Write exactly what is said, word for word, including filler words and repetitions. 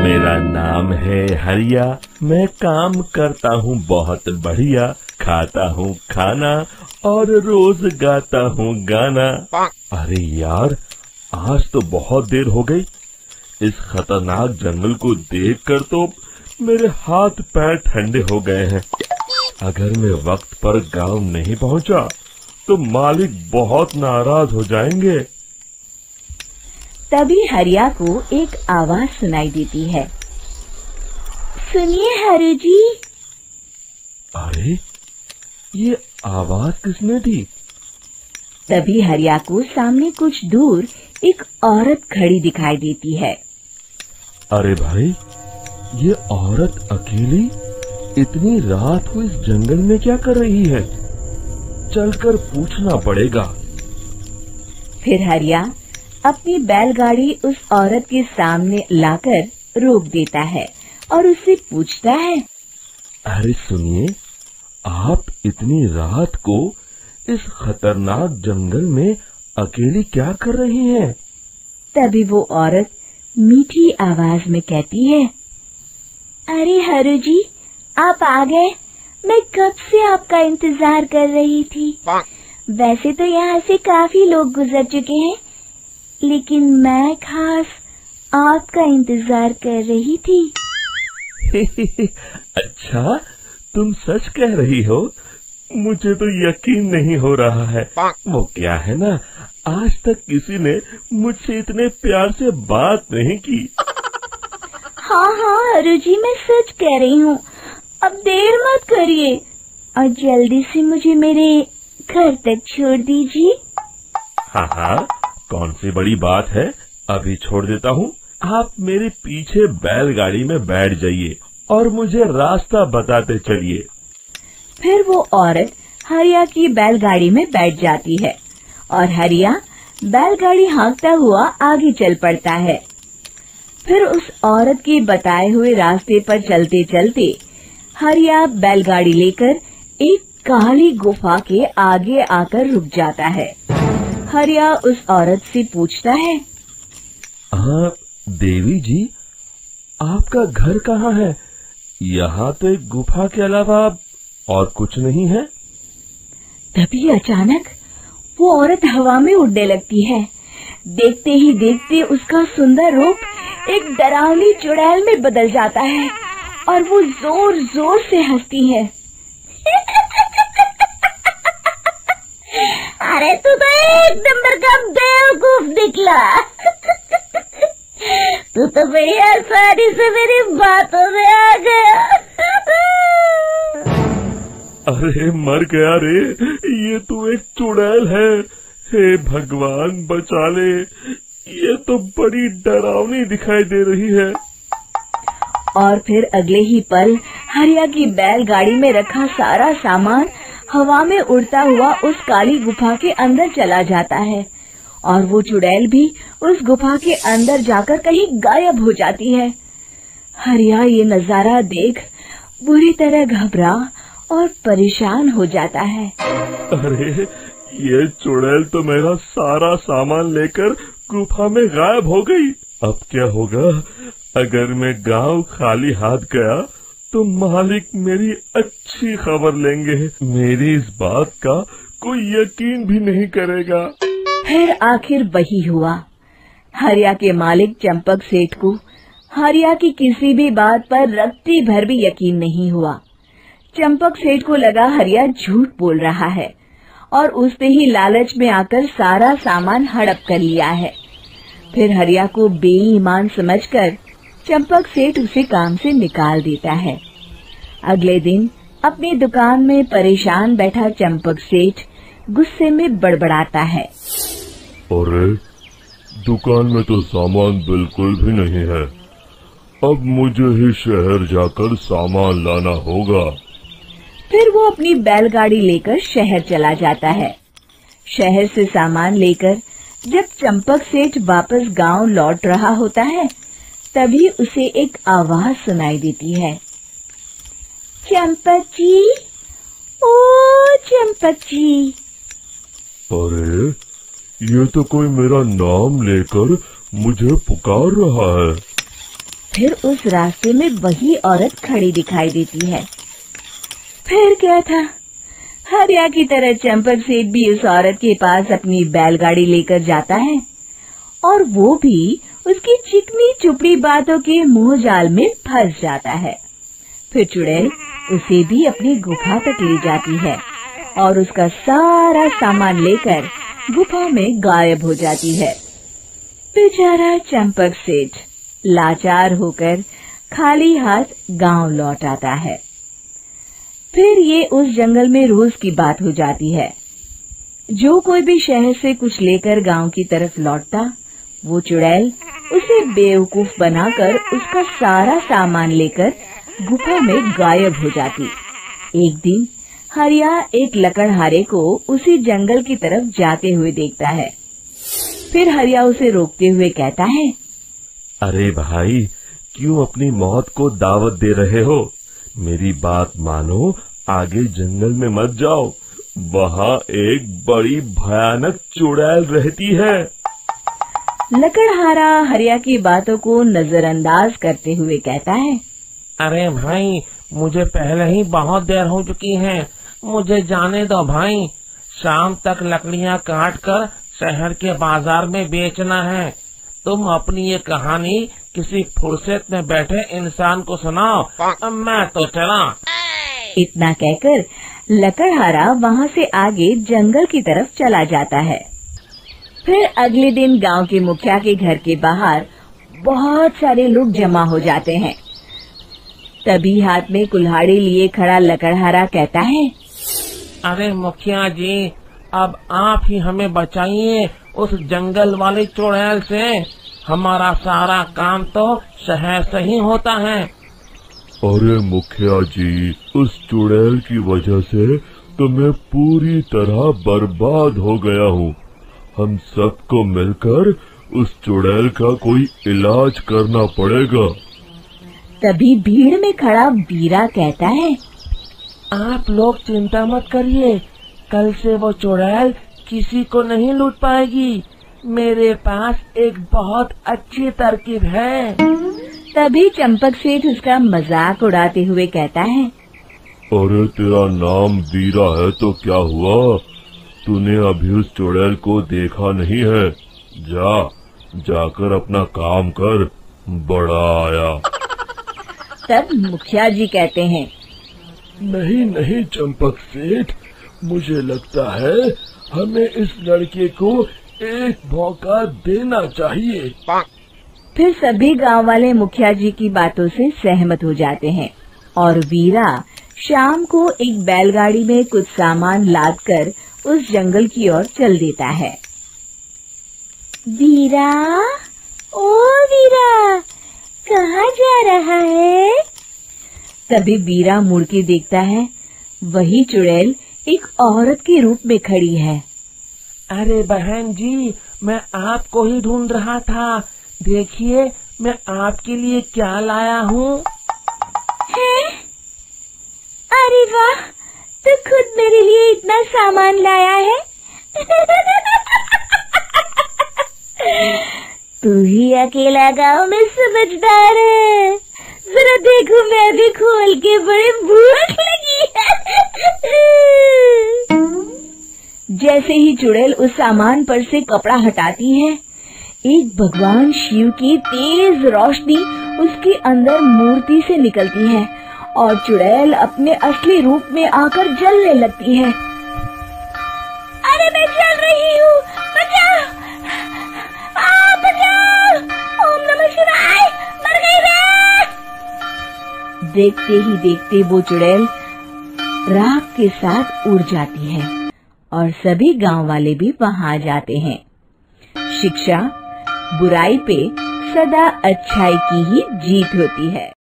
मेरा नाम है हरिया, मैं काम करता हूँ बहुत बढ़िया, खाता हूँ खाना और रोज गाता हूँ गाना। अरे यार, आज तो बहुत देर हो गई। इस खतरनाक जंगल को देखकर तो मेरे हाथ पैर ठंडे हो गए हैं। अगर मैं वक्त पर गांव नहीं पहुंचा तो मालिक बहुत नाराज हो जाएंगे। तभी हरिया को एक आवाज सुनाई देती है। सुनिए हरु जी। अरे, ये आवाज किसने दी? तभी हरिया को सामने कुछ दूर एक औरत खड़ी दिखाई देती है। अरे भाई, ये औरत अकेली इतनी रात को इस जंगल में क्या कर रही है? चलकर पूछना पड़ेगा। फिर हरिया अपनी बैलगाड़ी उस औरत के सामने लाकर रोक देता है और उससे पूछता है। अरे सुनिए, आप इतनी रात को इस खतरनाक जंगल में अकेली क्या कर रही हैं? तभी वो औरत मीठी आवाज में कहती है, अरे हरु जी, आप आ गए। मैं कब से आपका इंतजार कर रही थी। वैसे तो यहाँ से काफी लोग गुजर चुके हैं, लेकिन मैं खास आपका इंतजार कर रही थी। अच्छा, तुम सच कह रही हो? मुझे तो यकीन नहीं हो रहा है। वो क्या है ना, आज तक किसी ने मुझसे इतने प्यार से बात नहीं की। हाँ हाँ हरु जी, मैं सच कह रही हूँ। अब देर मत करिए और जल्दी से मुझे मेरे घर तक छोड़ दीजिए। हाँ हाँ, कौन सी बड़ी बात है, अभी छोड़ देता हूँ। आप मेरे पीछे बैलगाड़ी में बैठ जाइए और मुझे रास्ता बताते चलिए। फिर वो औरत हरिया की बैलगाड़ी में बैठ जाती है और हरिया बैलगाड़ी हाँकता हुआ आगे चल पड़ता है। फिर उस औरत के बताए हुए रास्ते पर चलते चलते हरिया बैलगाड़ी लेकर एक काली गुफा के आगे आकर रुक जाता है। हरिया उस औरत से पूछता है, हाँ देवी जी, आपका घर कहाँ है? यहाँ तो एक गुफा के अलावा और कुछ नहीं है। तभी अचानक वो औरत हवा में उड़ने लगती है। देखते ही देखते उसका सुंदर रूप एक डरावनी चुड़ैल में बदल जाता है और वो जोर जोर से हंसती है। अरे तू तो एक नंबर का बेवकूफ निकला। तू तो बड़ी आसानी से मेरी बातों में आ गया। अरे मर गया रे, ये तो एक चुड़ैल है। हे भगवान बचा ले, ये तो बड़ी डरावनी दिखाई दे रही है। और फिर अगले ही पल हरिया की बैलगाड़ी में रखा सारा सामान हवा में उड़ता हुआ उस काली गुफा के अंदर चला जाता है और वो चुड़ैल भी उस गुफा के अंदर जाकर कहीं गायब हो जाती है। हरिया ये नजारा देख बुरी तरह घबरा और परेशान हो जाता है। अरे, ये चुड़ैल तो मेरा सारा सामान लेकर गुफा में गायब हो गई। अब क्या होगा? अगर मैं गांव खाली हाथ गया तो मालिक मेरी अच्छी खबर लेंगे। मेरी इस बात का कोई यकीन भी नहीं करेगा। फिर आखिर वही हुआ। हरिया के मालिक चंपक सेठ को हरिया की किसी भी बात पर रत्ती भर भी यकीन नहीं हुआ। चंपक सेठ को लगा हरिया झूठ बोल रहा है और उसने ही लालच में आकर सारा सामान हड़प कर लिया है। फिर हरिया को बेईमान समझकर चंपक सेठ उसे काम से निकाल देता है। अगले दिन अपनी दुकान में परेशान बैठा चंपक सेठ गुस्से में बड़बड़ाता है। अरे, दुकान में तो सामान बिल्कुल भी नहीं है। अब मुझे ही शहर जाकर सामान लाना होगा। फिर वो अपनी बैलगाड़ी लेकर शहर चला जाता है। शहर से सामान लेकर जब चंपक सेठ वापस गांव लौट रहा होता है, तभी उसे एक आवाज सुनाई देती है। चंपक जी, ओ चंपक जी। अरे, ये तो कोई मेरा नाम लेकर मुझे पुकार रहा है। फिर उस रास्ते में वही औरत खड़ी दिखाई देती है। फिर क्या था, हरिया की तरह चंपक सेठ भी उस औरत के पास अपनी बैलगाड़ी लेकर जाता है और वो भी उसकी चिकनी चुपड़ी बातों के मोह जाल में फंस जाता है। फिर चुड़ैल उसे भी अपनी गुफा तक ले जाती है और उसका सारा सामान लेकर गुफा में गायब हो जाती है। बेचारा चंपक सेठ लाचार होकर खाली हाथ गांव लौट आता है। फिर ये उस जंगल में रोज की बात हो जाती है। जो कोई भी शहर से कुछ लेकर गांव की तरफ लौटता, वो चुड़ैल उसे बेवकूफ बनाकर उसका सारा सामान लेकर गुफा में गायब हो जाती। एक दिन हरिया एक लकड़हारे को उसी जंगल की तरफ जाते हुए देखता है। फिर हरिया उसे रोकते हुए कहता है, अरे भाई, क्यों अपनी मौत को दावत दे रहे हो? मेरी बात मानो, आगे जंगल में मत जाओ, वहाँ एक बड़ी भयानक चुड़ैल रहती है। लकड़हारा हरिया की बातों को नजरअंदाज करते हुए कहता है, अरे भाई, मुझे पहले ही बहुत देर हो चुकी है, मुझे जाने दो भाई। शाम तक लकड़ियाँ काट कर शहर के बाजार में बेचना है। तुम अपनी ये कहानी किसी फुर्सत में बैठे इंसान को सुनाओ, मैं तो चला। इतना कहकर लकड़हारा वहाँ से आगे जंगल की तरफ चला जाता है। फिर अगले दिन गांव के मुखिया के घर के बाहर बहुत सारे लोग जमा हो जाते हैं। तभी हाथ में कुल्हाड़ी लिए खड़ा लकड़हारा कहता है, अरे मुखिया जी, अब आप ही हमें बचाइए उस जंगल वाली चुड़ैल से। हमारा सारा काम तो शहर से ही होता है। अरे मुखिया जी, उस चुड़ैल की वजह से तो मैं पूरी तरह बर्बाद हो गया हूँ। हम सबको मिलकर उस चुड़ैल का कोई इलाज करना पड़ेगा। तभी भीड़ में खड़ा बीरा कहता है, आप लोग चिंता मत करिए, कल से वो चुड़ैल किसी को नहीं लूट पाएगी। मेरे पास एक बहुत अच्छी तरकीब है। तभी चंपक सेठ उसका मजाक उड़ाते हुए कहता है, अरे तेरा नाम बीरा है तो क्या हुआ? तूने अभी उस चुड़ैल को देखा नहीं है? जा, जाकर अपना काम कर, बड़ा आया। तब मुखिया जी कहते हैं, नहीं नहीं चंपक सेठ, मुझे लगता है हमें इस लड़के को एक मौका देना चाहिए। फिर सभी गांव वाले मुखिया जी की बातों से सहमत हो जाते हैं और वीरा शाम को एक बैलगाड़ी में कुछ सामान लादकर उस जंगल की ओर चल देता है। वीरा, ओ वीरा, कहाँ जा रहा है? तभी वीरा मुड़ के देखता है, वही चुड़ैल एक औरत के रूप में खड़ी है। अरे बहन जी, मैं आपको ही ढूंढ रहा था। देखिए, मैं आपके लिए क्या लाया हूँ। अरे वाह, तू खुद मेरे लिए इतना सामान लाया है। तू ही अकेला गांव में समझदार है। जरा देखो, मैं भी खोल के, बड़े भूख लगी है। जैसे ही चुड़ैल उस सामान पर से कपड़ा हटाती है, एक भगवान शिव की तेज रोशनी उसके अंदर मूर्ति से निकलती है और चुड़ैल अपने असली रूप में आकर जलने लगती है। अरे मैं जल रही हूँ, बचाओ, आ, बचाओ, ओम नमः शिवाय, मर गई मैं। देखते ही देखते वो चुड़ैल राख के साथ उड़ जाती है और सभी गांव वाले भी वहां जाते हैं। शिक्षा बुराई पे सदा अच्छाई की ही जीत होती है।